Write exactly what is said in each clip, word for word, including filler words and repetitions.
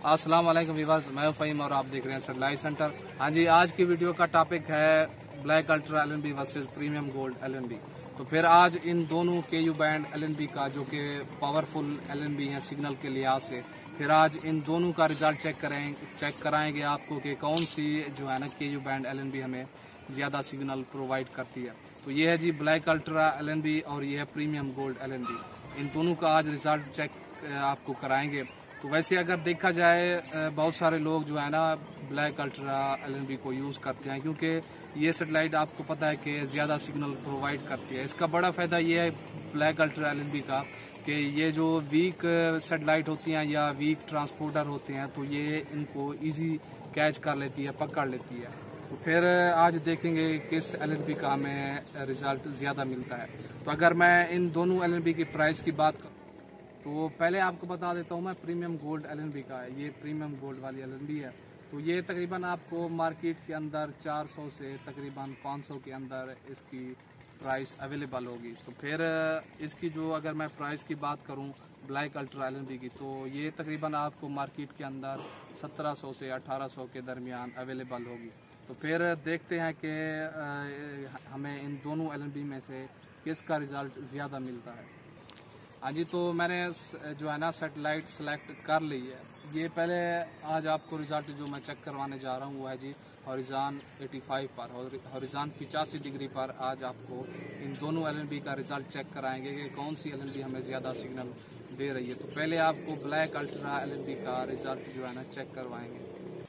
अस्सलाम वालेकुम व्यूअर्स, मैं फ़हीम और आप देख रहे हैं सेटेलाइट सेंटर। हाँ जी, आज की वीडियो का टॉपिक है black ultra L N B versus premium gold L N B. तो फिर आज इन दोनों के U band L N B का, जो कि पावरफुल एल एन बी है सिग्नल के लिहाज से, फिर आज इन दोनों का रिजल्ट चेक करेंगे चेक कराएंगे आपको कि कौन सी जो है ना के U band L N B हमें ज़्यादा सिग्नल प्रोवाइड करती है। तो ये है जी black ultra L N B और ये है premium gold L N B. इन दोनों का आज रिजल्ट चेक आपको कराएंगे। तो वैसे अगर देखा जाए, बहुत सारे लोग जो है ना black ultra L N B को यूज़ करते हैं, क्योंकि ये सेटेलाइट आपको पता है कि ज़्यादा सिग्नल प्रोवाइड करती है। इसका बड़ा फ़ायदा ये है black ultra L N B का कि ये जो वीक सेटेलाइट होती हैं या वीक ट्रांसपोर्टर होते हैं, तो ये इनको इजी कैच कर लेती है, पकड़ लेती है। तो फिर आज देखेंगे किस एल एन बी का हमें रिज़ल्ट ज़्यादा मिलता है। तो अगर मैं इन दोनों एल एन बी की प्राइस की बात करूँ तो पहले आपको बता देता हूँ मैं premium gold L N B का है। ये प्रीमियम गोल्ड वाली एल एन बी है। तो ये तकरीबन आपको मार्केट के अंदर चार सौ से तकरीबन पाँच सौ के अंदर इसकी प्राइस अवेलेबल होगी। तो फिर इसकी जो अगर मैं प्राइस की बात करूँ black ultra L N B की, तो ये तकरीबन आपको मार्केट के अंदर सत्रह सौ से अठारह सौ के दरमियान अवेलेबल होगी। तो फिर देखते हैं कि हमें इन दोनों एल एन बी में से किसका रिज़ल्ट ज़्यादा मिलता है। हाँ जी, तो मैंने जो है ना सेटेलाइट सेलेक्ट कर ली है। ये पहले आज आपको रिज़ल्ट जो मैं चेक करवाने जा रहा हूँ वो है जी हॉरिज़ॉन पचासी पर, हॉरिज़ॉन पचासी डिग्री पर। आज आपको इन दोनों एल एन बी का रिज़ल्ट चेक कराएंगे कि कौन सी एल एन बी हमें ज़्यादा सिग्नल दे रही है। तो पहले आपको black ultra L N B का रिज़ल्ट जो है ना चेक करवाएंगे।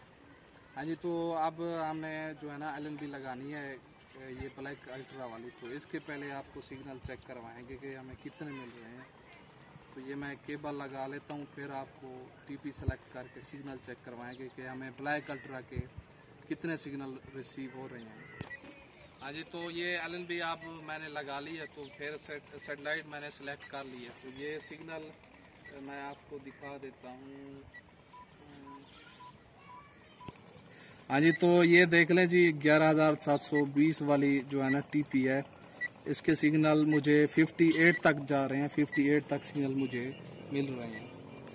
हाँ जी, तो अब हमने जो है ना एल एन बी लगानी है ये ब्लैक अल्ट्रा वाली। तो इसके पहले आपको सिग्नल चेक करवाएंगे कि हमें कितने मिल रहे हैं। तो ये मैं केबल लगा लेता हूँ, फिर आपको टीपी सेलेक्ट करके सिग्नल चेक करवाएंगे कि हमें ब्लैक अल्ट्रा के कितने सिग्नल रिसीव हो रहे हैं। हाँ जी, तो ये एल एन बी आप मैंने लगा ली है। तो फिर सेट सेटेलाइट मैंने सेलेक्ट कर ली है। तो ये सिग्नल मैं आपको दिखा देता हूँ। हाँ जी, तो ये देख लें जी ग्यारह हज़ार सात सौ बीस वाली जो है ना टीपी है, इसके सिग्नल मुझे अट्ठावन तक जा रहे हैं। अट्ठावन तक सिग्नल मुझे मिल रहे हैं।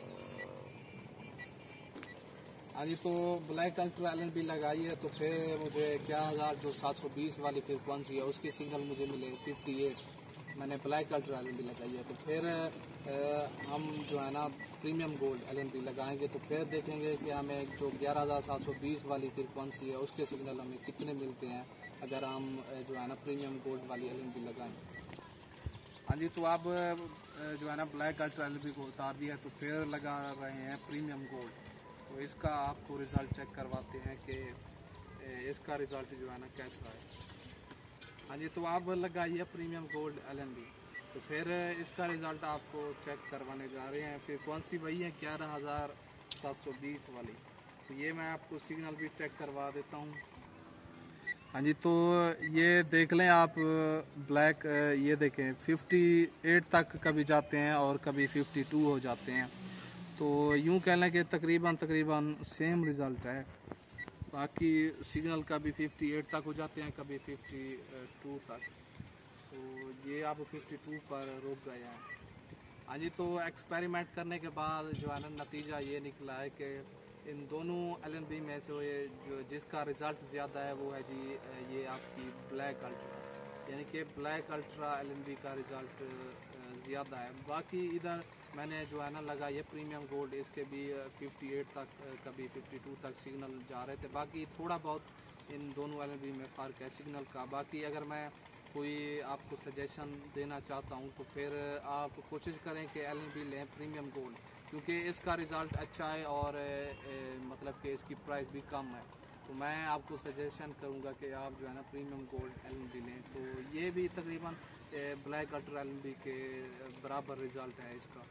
हाँ जी, तो black ultra L N B लगाई है। तो फिर मुझे ग्यारह हज़ार जो सात सौ बीस वाली फ्रिक्वेंसी है उसके सिग्नल मुझे मिले अट्ठावन। मैंने black ultra L N B लगाई है। तो फिर आ, हम जो है ना premium gold L N B लगाएंगे। तो फिर देखेंगे कि हमें जो ग्यारह हज़ार सात सौ बीस वाली फ्रिक्वेंसी है उसके सिग्नल हमें कितने मिलते हैं अगर हम जो है ना प्रीमियम गोल्ड वाली एल एन बी लगाएं। हाँ जी, तो आप जो है ना black ultra L N B को उतार दिया। तो फिर लगा रहे हैं प्रीमियम गोल्ड। तो इसका आपको रिज़ल्ट चेक करवाते हैं कि इसका रिज़ल्ट जो है ना कैसा है। हाँ जी, तो आप लगाइए premium gold L N B. तो फिर इसका रिज़ल्ट आपको चेक करवाने जा रहे हैं। फ्रिक्वेंसी वही है ग्यारह हज़ार सात सौ बीस वाली। तो ये मैं आपको सिग्नल भी चेक करवा देता हूँ। हाँ जी, तो ये देख लें आप ब्लैक, ये देखें अट्ठावन तक कभी जाते हैं और कभी बावन हो जाते हैं। तो यूँ कह लें कि तकरीबन तकरीबन सेम रिज़ल्ट है। बाकी सिग्नल कभी अट्ठावन तक हो जाते हैं, कभी बावन तक। तो ये आप बावन पर रुक गए हैं। हाँ जी, तो एक्सपेरिमेंट करने के बाद जो है ना नतीजा ये निकला है कि इन दोनों एल एन बी में से ये जो जिसका रिज़ल्ट ज़्यादा है वो है जी ये आपकी ब्लैक अल्ट्रा, यानी कि black ultra L N B का रिज़ल्ट ज़्यादा है। बाकी इधर मैंने जो है ना लगा ये प्रीमियम गोल्ड, इसके भी अट्ठावन तक कभी बावन तक सिग्नल जा रहे थे। बाकी थोड़ा बहुत इन दोनों एल एन बी में फ़र्क है सिग्नल का। बाकी अगर मैं कोई आपको सजेशन देना चाहता हूँ तो फिर आप कोशिश करें कि एल एन बी लें प्रीमियम गोल्ड, क्योंकि इसका रिज़ल्ट अच्छा है और ए, ए, मतलब कि इसकी प्राइस भी कम है। तो मैं आपको सजेशन करूंगा कि आप जो है ना premium gold L N B लें। तो ये भी तकरीबन black ultra L N B के बराबर रिज़ल्ट है इसका।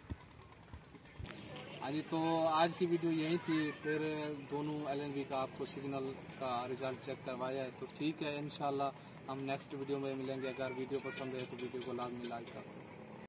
हाँ जी, तो आज की वीडियो यही थी। फिर दोनों एल एन बी का आपको सिग्नल का रिज़ल्ट चेक करवाया है। तो ठीक है, इंशाल्लाह हम नेक्स्ट वीडियो में मिलेंगे। अगर वीडियो पसंद है तो वीडियो को लाजमी लाइक करें।